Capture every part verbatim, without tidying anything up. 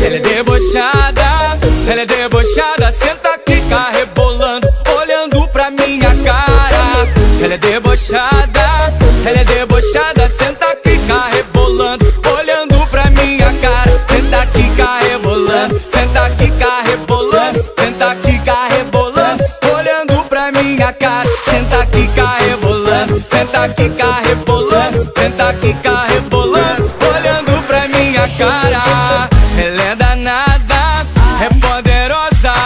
Ela é debochada, ela é debochada, senta aqui, cá rebolando, olhando pra minha cara. Ela é debochada, ela é debochada, senta aqui, cá rebolando, olhando pra minha cara. Senta aqui, cá rebolando, senta aqui, cá rebolando, senta aqui, cá rebolando, olhando pra minha cara. Senta aqui, cá rebolando, senta aqui, cá rebolando, senta aqui, cá rebolando, olhando pra minha cara. Ela é danada, é poderosa,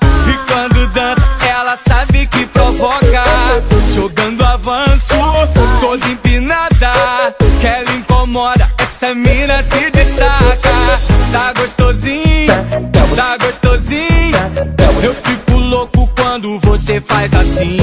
e quando dança ela sabe que provoca. Jogando avanço, toda empinada, que ela incomoda, essa mina se destaca. Tá gostosinho, tá gostosinho, eu fico louco quando você faz assim.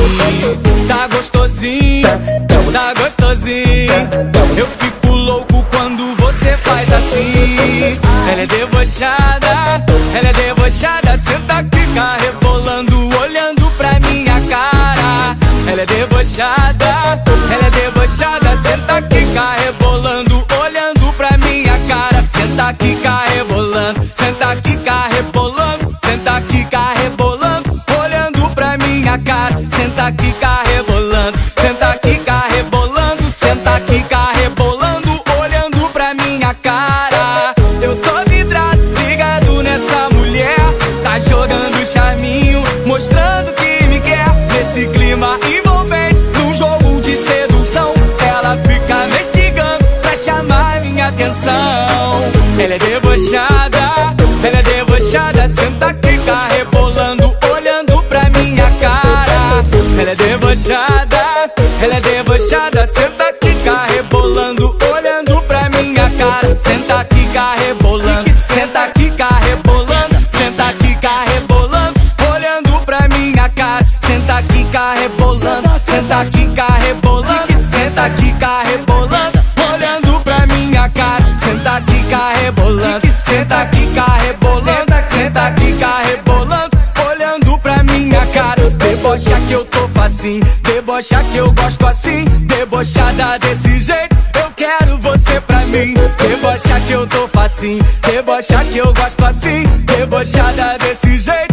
Tá gostosinho, tá gostosinho, eu fico louco quando você faz assim. Ela é debochada, ela é debochada, senta aqui, cá rebolando, olhando pra minha cara. Ela é debochada, ela é debochada, senta aqui, cá rebolando, olhando pra minha cara. Senta aqui, cá rebolando, senta aqui, cá rebolando, senta aqui, cá rebolando, olhando pra minha cara. Senta aqui, cá rebolando, senta aqui, cá rebolando, senta aqui, cá rebolando, olhando pra minha cara. Eu tô vidrado, ligado nessa mulher, tá jogando charminho, mostrando que me quer. Nesse clima envolvente, num jogo de sedução, ela fica me instigando pra chamar minha atenção. Ela é debochada, ela é debochada, senta aqui, cá rebolando, olhando pra minha cara. Ela é debochada, ela é debochada, senta aqui, cá rebolando, olhando pra minha cara. Senta aqui, cá rebolando, senta aqui, cá rebolando, senta aqui, cá rebolando, olhando pra minha cara. Senta aqui, cá rebolando, senta aqui, cá rebolando, senta aqui, cá rebolando, olhando pra minha cara. Senta aqui, cá rebolando, senta aqui, cá rebolando, senta aqui, cá rebolando, olhando pra minha cara. Debocha que eu tô facinho, debocha que eu gosto assim, debochada desse jeito, eu quero você pra mim. Debocha que eu tô facinho, debocha que eu gosto assim, debochada desse jeito,